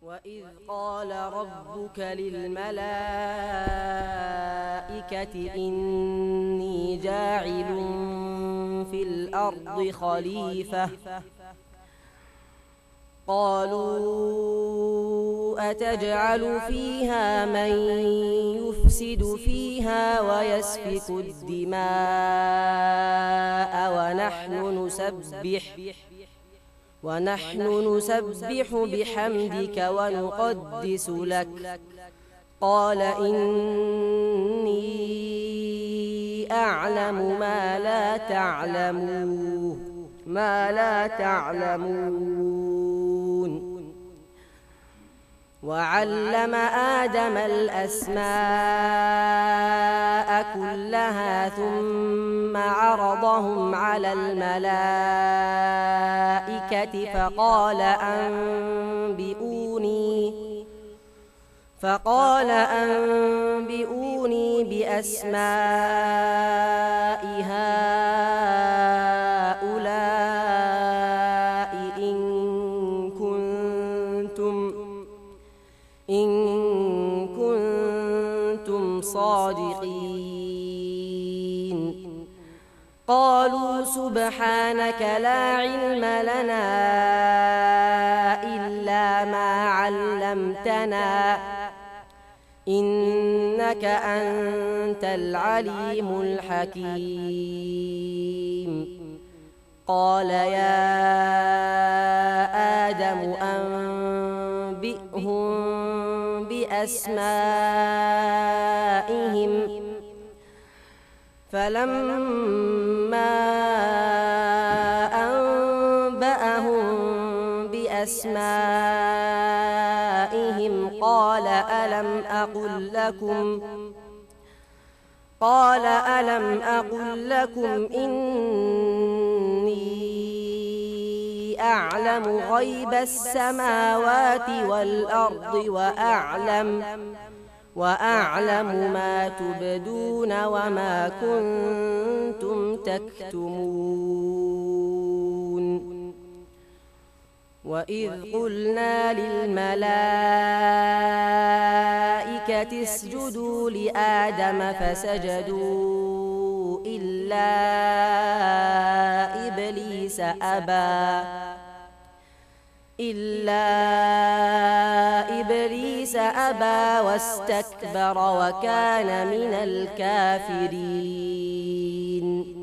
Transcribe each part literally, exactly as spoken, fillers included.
وإذ قال ربك للملائكة إني جاعل في الأرض خليفة قالوا أتجعل فيها من يفسد فيها ويسفك الدماء ونحن نسبح ونحن نسبح بحمدك ونقدس لك قال إني أعلم ما لا تعلمون ما لا تعلمون وعلم آدم الأسماء كلها ثم عرضهم على الملائكة فقال أنبئوني فقال أنبئوني بأسماء هؤلاء إن كنتم إن كنتم صادقين قالوا سبحانك لا علم لنا إلا ما علمتنا إنك أنت العليم الحكيم قال يا آدم أنبئهم بأسمائهم فلما أنبأهم بأسمائهم قال ألم أقل لكم قال ألم أقل لكم إني أعلم غيب السماوات والأرض وأعلم وأعلم ما تبدون وما كنتم تكتمون وإذ قلنا للملائكة اسجدوا لآدم فسجدوا إلا إبليس أبى إلا إبليس أبى واستكبر وكان من الكافرين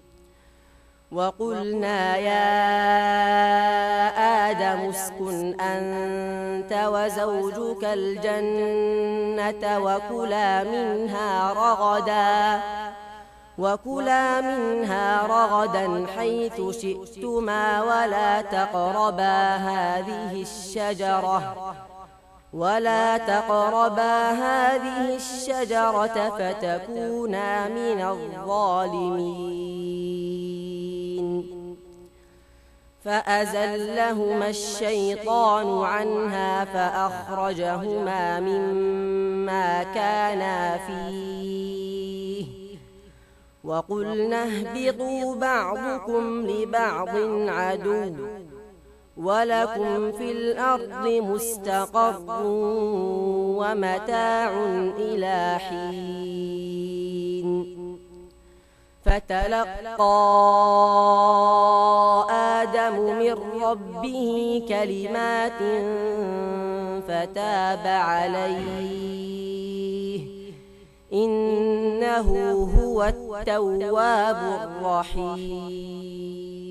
وقلنا يا آدم اسكن أنت وزوجك الجنة وكلا منها رغدا وكلا منها رغدا حيث شئتما ولا تقربا هذه الشجرة ولا تقربا هذه الشجرة فتكونا من الظالمين فأزلهما الشيطان عنها فأخرجهما مما كانا فيه وقلنا اهبطوا بعضكم لبعض عدو ولكم في الأرض مستقر ومتاع إلى حين فتلقى آدم من ربه كلمات فتاب عليه إنه هو التواب الرحيم.